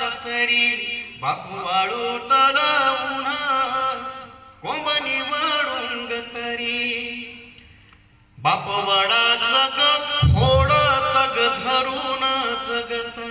पसरी बापू वाळू तल उन्हा कोंबणी वाळूंग तरी बाप वडाचं ग फोड तग धरून जगत.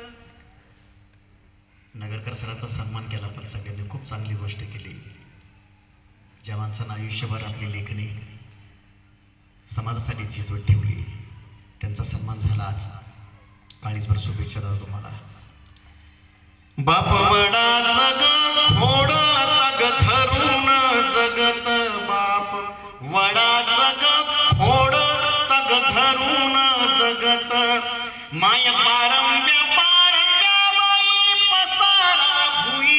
नगरकर सरांचा सन्मान केला पण सगळ्यांनी खूप चांगली गोष्ट केली. ज्या माणसानं आयुष्यभर आपली लेखणी समाजासाठी झिजवत ठेवली त्यांचा सन्मान झाला आज. काळीजभर शुभेच्छा द्या तुम्हाला. बाप वडाचं ग फोड तग धरून जगत बाप वडाचं ग फोड तग धरून जगत. माय पारंब्या बाई पसारा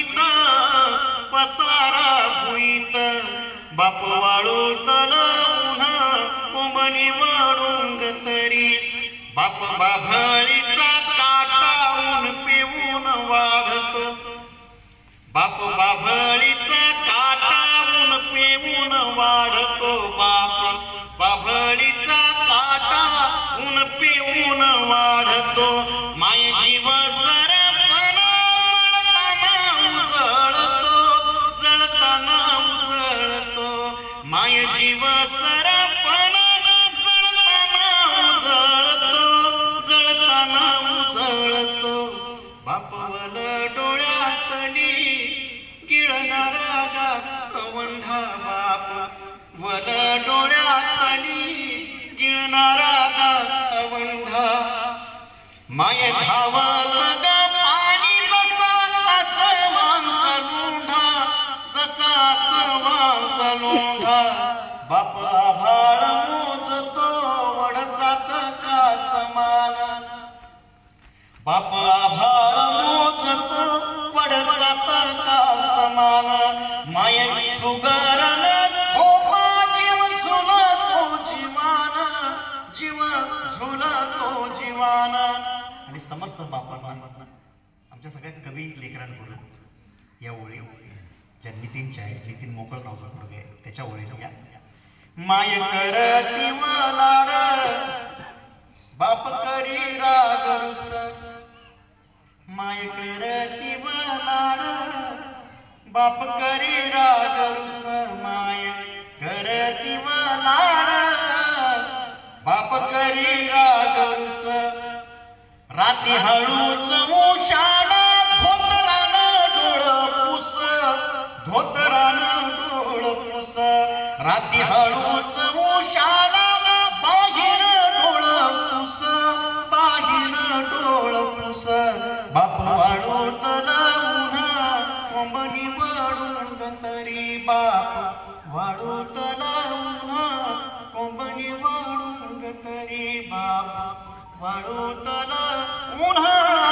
भुईत बाप वाळू तल उन्हा कोंबणी वाळूंग तरी बाप बाभळीचा काटावून पिऊन वाढतो बाप बाभळीचा काटावून पिऊन वाढतो बाप बाभळीचा काटावून पिऊन वाढतो. माय जीव सरपणा जळताना उजळतो माय जीव सरपणा जळताना उजळतो. बापवल डोळ्यातली गिळणारा गावंढा बाप वल डोळ्यातली गिळणारा गावंढा. माय धावत ग पाणी जसा आसमानचा लोंढा जसा आसमानचा लोंढा बाप आभाळ मोजतो वडचाच का समान बाप आभाळ मोजतो वडचाच का समान. माय सुगरण खोपा जीव झुलतो जीवान जीव झुलतो जीवान. आणि समस्त बापांना आमच्या सगळ्यात कवी लेकरांकडून या ओळी ज्या नितीनच्या आहे नितीन मोकळ नावचा मुलगा आहे त्याच्या ओळी या. माय करती लाड बाप करी राग रुस माय करती लाड बाप करी राग रुस माय करती लाड बाप करी राग रुस. राती हळूच उशाला धोतरानं डोळ पुस राती हळूच उशाला बाहेर डोळ पुस बाप वाळू तल उन्हा कोंबणी वाळूंग तरी बाप वाळू तल उन्हा कोंबणी वाळूंग तरी बाप वाळू तल उन्हा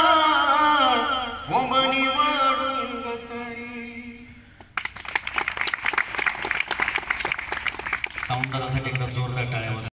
कोंबणी वाळूंग तरी. साऊंडदारासाठी एकदम जोरदार टाळ्या.